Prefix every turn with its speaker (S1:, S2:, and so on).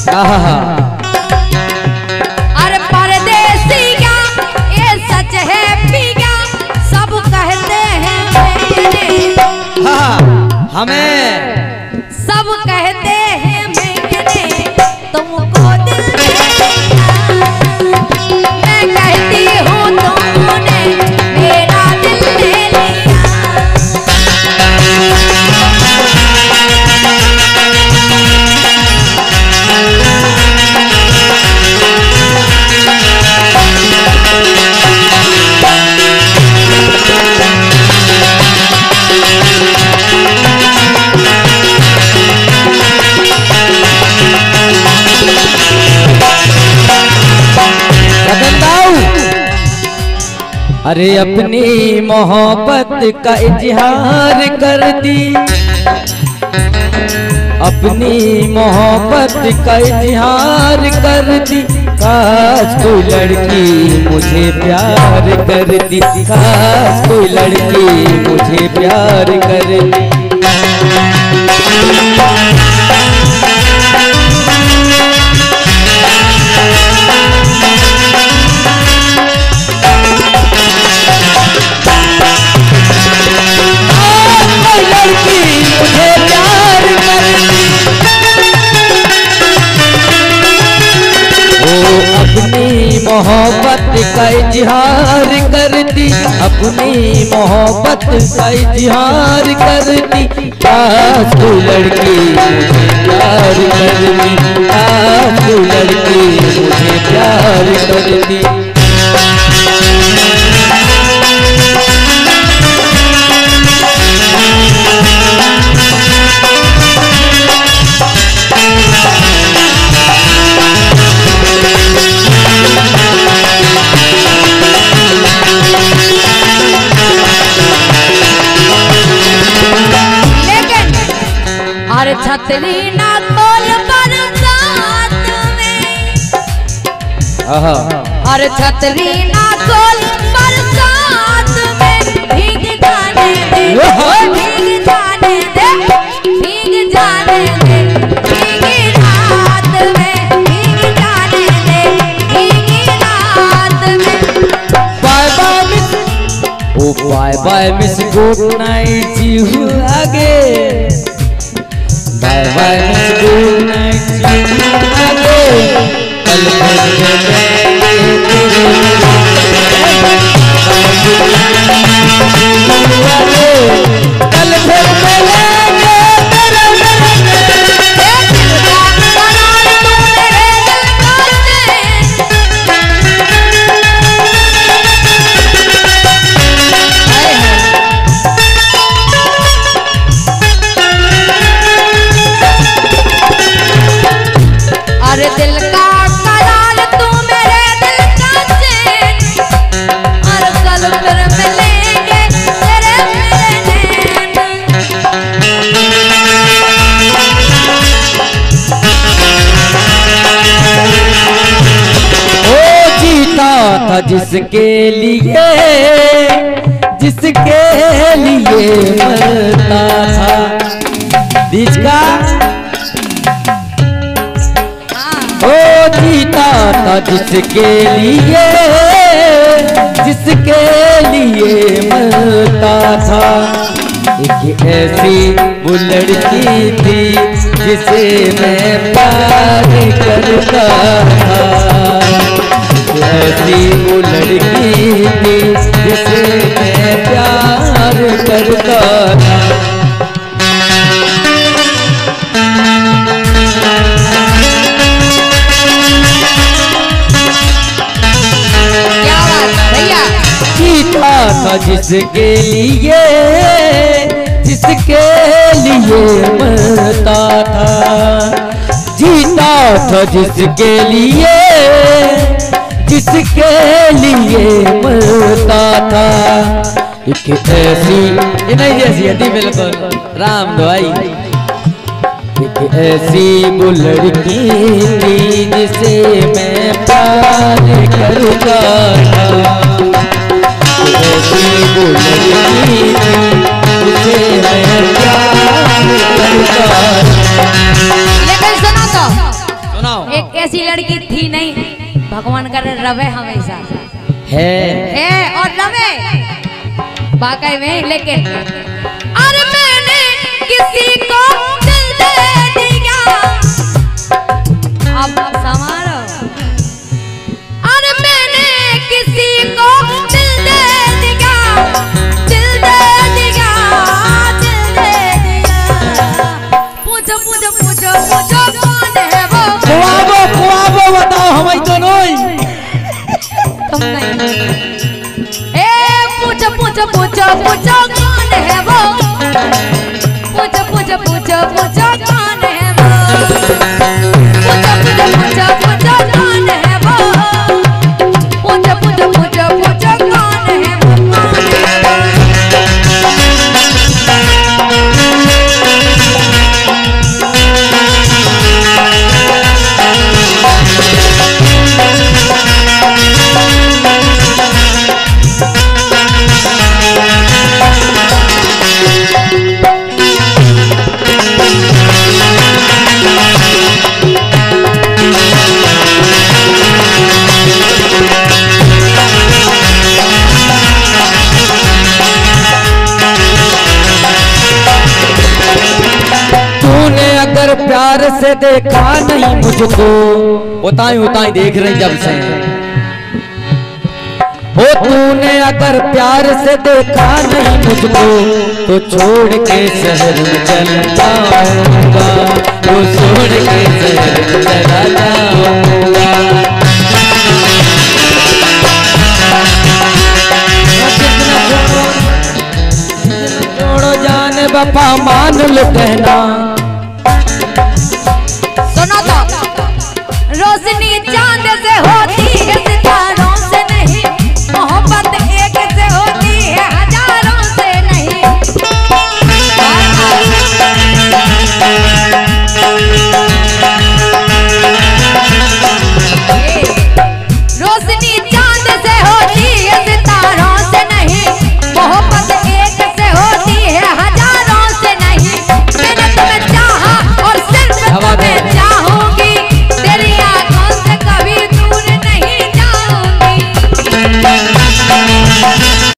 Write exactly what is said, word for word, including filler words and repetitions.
S1: अरे परदेसिया ये सच है पिया, सब कहते हैं मैंने।
S2: हाँ हमें
S1: सब कहते हैं मैंने तुमको दिल दे दिया। मैं कहती हूँ तुमने मेरा दिल ले लिया।
S2: अरे अपनी मोहब्बत का इजहार कर दी, अपनी मोहब्बत का इजहार कर दी। काश कोई लड़की मुझे प्यार कर दी, काश कोई लड़की मुझे प्यार कर दी। मोहब्बत का इजहार कर दी, अपनी मोहब्बत का इजहार कर दी। काश कोई लड़की मुझे प्यार कर दी, काश कोई लड़की मुझे प्यार कर दी।
S1: अरे छतरी ना खोल बरसात में, अरे छतरी ना खोल बरसात में। भीग जाने दे, भीग जाने दे, भीग जाने दे, भीगी रात में, भीग जाने दे, भीगी रात में।
S2: Bye bye miss, oh bye bye miss, good night see you again. Bye bye miss, good night, see you again. कल फिर मिलेंगे तेरे कल फिर मिलेंगे तेरे
S1: अरे दिल का करार तू मेरे दिल का चैन, और कल फिर मिलेंगे तेरे मेरे नैन।
S2: ओ जीता था जिसके लिए, जिसके लिए मरता था। बीच का ओ जीता था जिसके लिए, जिसके लिए मरता था। एक ऐसी वो लड़की थी जिसे मैं प्यार करता था, एक ऐसी वो लड़की थी जिसे मैं प्यार करता था। जीता था जिसके लिए, जिसके लिए मरता था। जीता था जिसके लिए, जिसके लिए मरता था। एक ऐसी नहीं जैसी हड्डी बिल्कुल राम भाई, एक ऐसी वो लड़की थी जिसे मैं प्यार करता था। ऐसी वो लड़की थी जिसे मैं प्यार करता था।
S1: लेकिन सुनो तो
S2: सुनाओ।
S1: एक ऐसी लड़की थी नहीं, भगवान करे रवे हमेशा
S2: है
S1: है और रवे वाकई में। लेकिन अरे मैंने किसी को दिल दे दिया, अब संभालो। अरे मैंने किसी को दिल दे दिया, दिल दे दिया, दिल दे दिया। पूछो पूछो पूछो पूछो कौन है वो?
S2: कुआबो कुआबो बताओ हमारी दोनों
S1: तुम नहीं। ए पूछो पूछो पूछो पूछो कौन है वो? पूछो पूछो पूछो पूछो कौन है वो? पूछो पूछो पूछो पूछो कौन है वो? पूछो पूछो पूछो पूछो कौन है वो? कौन है वो?
S2: अगर प्यार से देखा नहीं मुझको, उताई उताई देख रही जब से हो। तूने अगर प्यार से देखा नहीं मुझको, तो छोड़ के शहर में चल जाऊंगा, तो छोड़ के शहर में चला जाऊंगा। छोड़ो जाने बापा मान लो कहना।
S1: सुनो तो रोशनी चांद से हो